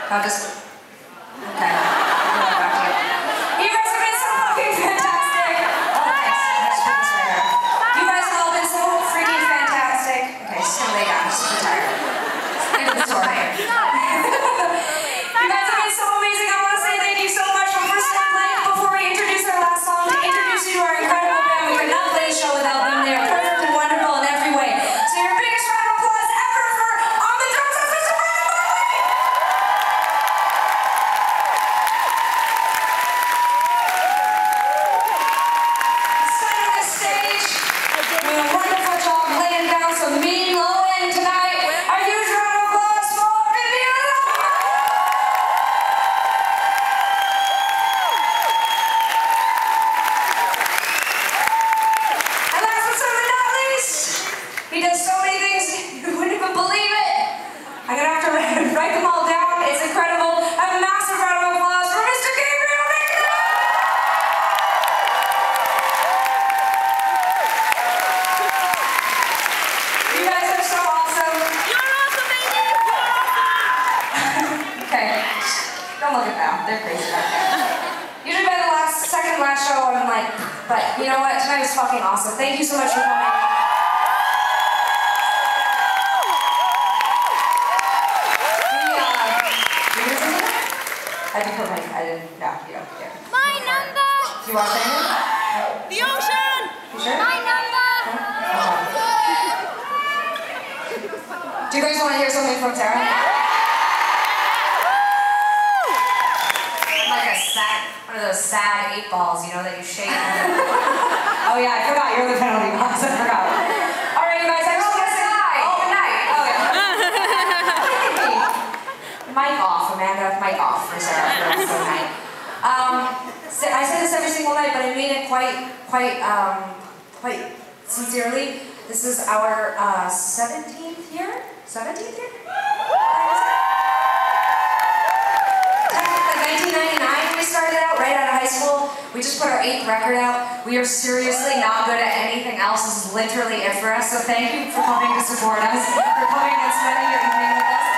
I'll just... Okay. You guys have been so fucking fantastic. Oh, thanks. I just put this right here. You guys have all been so freaking fantastic. Okay, just gonna lay down. I'm super tired. End of the story. You guys have been so amazing. I want to say thank you so much for first time playing. Before we introduce our last song, to introduce you to our incredible band. We could not play the show without them. They are perfect and wonderful in every way. So your biggest round of applause ever for On the Drums of Mr. Brandon Marley! Center the stage, doing a wonderful job laying down some mean low end tonight. A huge round of applause for Vivian. And last but certainly not least, he does so many things you wouldn't even believe it. I'm gonna have to write them all down. It's incredible. A massive round of applause for Mr. Gabriel Baker. You guys are so awesome. You're awesome, baby! You're awesome! Okay, don't look at them. They're crazy back there. Usually by the second last show, I'm like, but you know what? Tonight was fucking awesome. Thank you so much for coming. I did put my, I didn't, no, you don't care. My number! Do you want to sing it? The ocean! You sure? My number! Do you guys want to hear something from Tara? Like a sad, one of those sad 8 balls, you know, that you shake. Oh yeah, I forgot, you're the penalty box, I forgot. Alright, you guys, I just want to say hi. Oh, good night. Oh, yeah. Mic off, Amanda. Mic off for Sarah for the rest of the night. I say this every single night, but I mean it quite sincerely. This is our 17th year? 17th year? Technically, 1999 we started out, right out of high school. We just put our 8th record out. We are seriously not good at anything else. This is literally it for us. So thank you for coming to support us, for coming and spending your evening with us.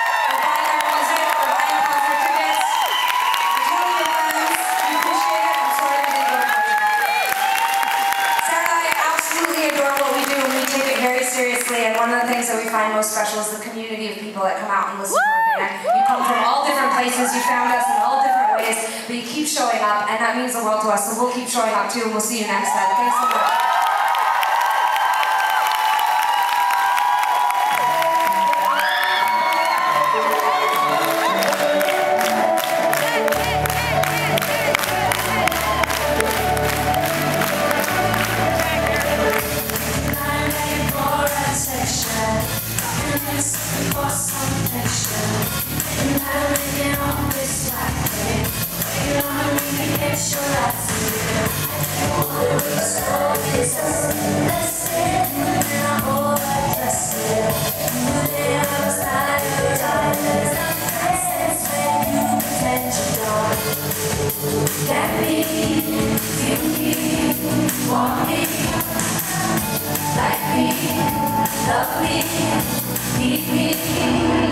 Seriously, and one of the things that we find most special is the community of people that come out and listen to our band. You come from all different places, you found us in all different ways, but you keep showing up, and that means the world to us, so we'll keep showing up too, and we'll see you next time. Thanks so much. For some picture, and I'm making all this like you don't really get your life together. What we saw is us. Let's sit and I overdress it. Moving outside your darkness, I sense when you pretend you don't. Get me, feel me, want me, like me, love me. Keep me